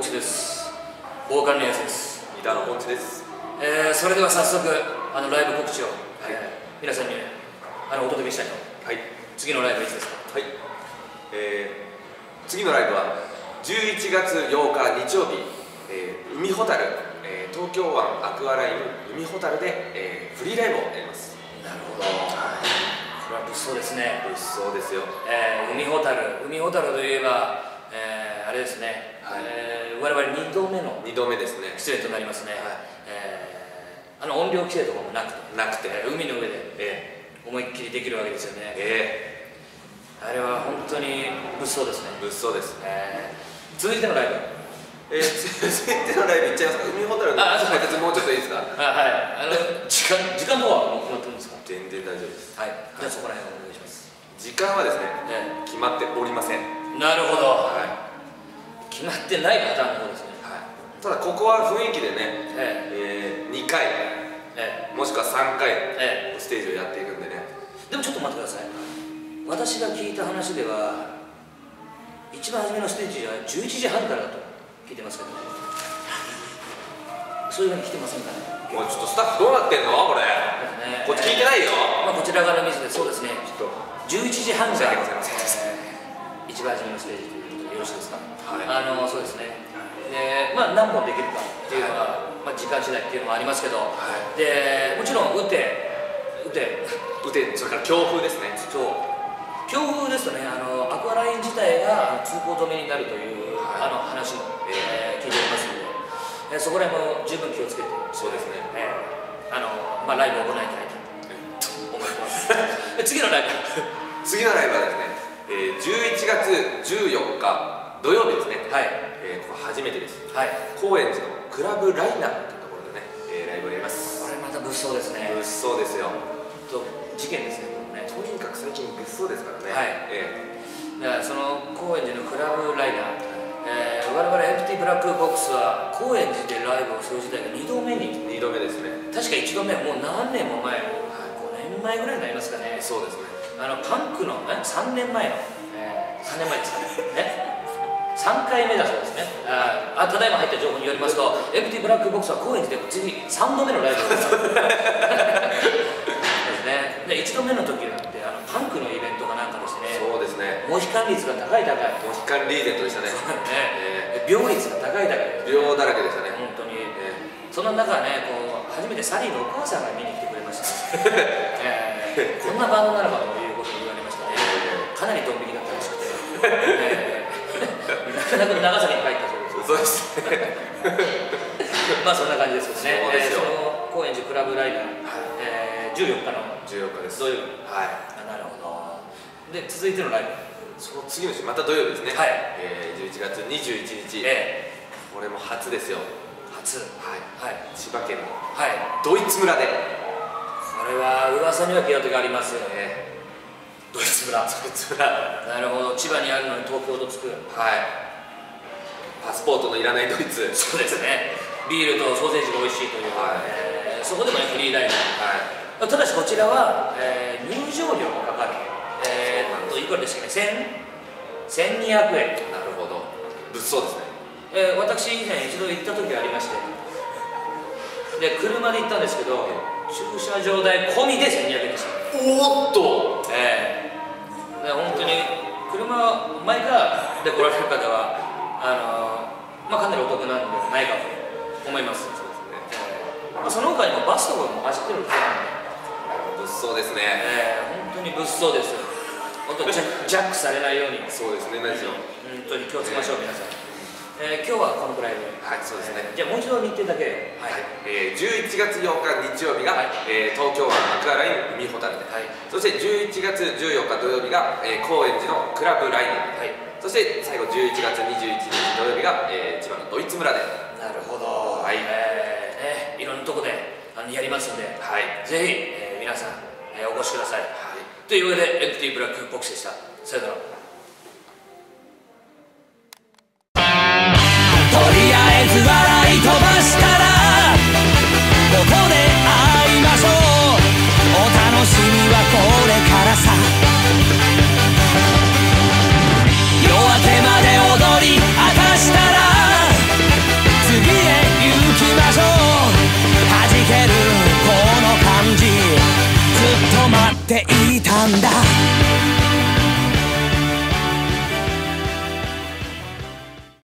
口です。ボーカルのやつです。 ギターのポンチです。 それでは早速ライブ告知を、皆さんにお届けしたいと。 はい。 次のライブいつですか？ はい。次のライブは11月8日日曜日、海ほたる、東京湾アクアライン海ほたるで、フリーライブをやります。 なるほど。これは物騒ですね。 物騒ですよ。 海ほたるといえば、あれですね。我々2度目ですね。 出演となりますね。音量規制とかもなくて、海の上で思いっきりできるわけですよね。あれは本当に物騒ですね。 物騒です。 続いてのライブ。 続いてのライブいっちゃいますか。海ほたるの解説もうちょっといいですか。 はい。時間とはもう決まってるんですか。 全然大丈夫です。 はい。じゃあそこら辺お願いします。 時間はですね、決まっておりません。 なるほど。決まってないパターンの方ですね。 ただここは雰囲気でね、2回、もしくは3回ステージをやっていくんでね。 でもちょっと待ってください。私が聞いた話では一番初めのステージは11時半からだと聞いてますけど、そういうふうに来てませんかね。 もうちょっとスタッフどうなってんのこれ。こっち聞いてないよ。 こちら側のミスで、そうですね、11時半が一番初めのステージということでよろしいですか。そうですね。で、何本できるかっていうのは、時間次第っていうのもありますけど、でもちろん打て、 それから強風ですね。 強風ですとね、アクアライン自体が通行止めになるという話も聞いておりますので、そこら辺も十分気をつけて、 そうですね。 ライブを行いたいと思います。次のライブはですね、11月14日土曜日ですね。ここ初めてです。高円寺のクラブライナーというところでね、ライブをやります。 これまた物騒ですね。 物騒ですよ。 事件ですね。 とにかく最近物騒ですからね。 だからその高円寺のクラブライナー、我々エンプティブラックボックスは高円寺でライブをする時代が2度目ですね。確か1度目はもう何年も前、5年前ぐらいになりますかね。 そうですね。 パンクの3年前ですかね。3回目だそうですね。ただいま入った情報によりますと、エンプティブラックボックスは高円寺で次3度目のライブですね。で1度目の時なんてパンクのイベントかなんかですね。 そうですね。 モヒカン率が高い。 モヒカンリーゼントでしたね。 病率が高い。 病だらけでしたね。 本当に。その中ね、初めてサリーのお母さんが見に来てくれました。こんなバンドならばということを言われましたね。かなりドン引きだったらしくて。なかなか長崎に帰ったそうです。 そうですね。 そんな感じですね。その高円寺クラブライナー、14日です。 土曜日。なるほど。で続いてのライブ。 その次の週また土曜日ですね。11月21日。これも初ですよ。千葉県のドイツ村で。 これは噂には聞いた時ありますよね。ドイツ村。なるほど。千葉にあるのに東京とつく。 パスポートのいらないドイツ。 そうですね。ビールとソーセージが美味しいという。そこでもフリーライブ。ただしこちらは入場料がかかる。いくらでしたっけね。1200円。 なるほど。物騒ですね。 私以前一度行った時がありまして、で車で行ったんですけど、駐車場代込みで1200円でした。 おっと。 本当に車マイカーで来られる方はかなりお得なのではないかと思います。その他にもバスとかも走ってるんで。 物騒ですね。 本当に物騒です。本当にジャックされないように。 そうですね。 本当に気をつけましょう皆さん。今日はこのくらいで。 そうですね。 じゃあもう一度日程だけ。 11月8日日曜日が東京湾アクアライン海ほたるで、そして11月14日土曜日が高円寺のクラブライン、そして最後11月21日土曜日が千葉のドイツ村で。 なるほど。いろんなとこでやりますので、ぜひ皆さんお越しください。というわけでエンプティブラックボックスでした。さよなら。 とりあえず笑い飛ばしたらここで会いましょう。お楽しみはこれからさ。夜明けまで踊り明かしたらていたんだ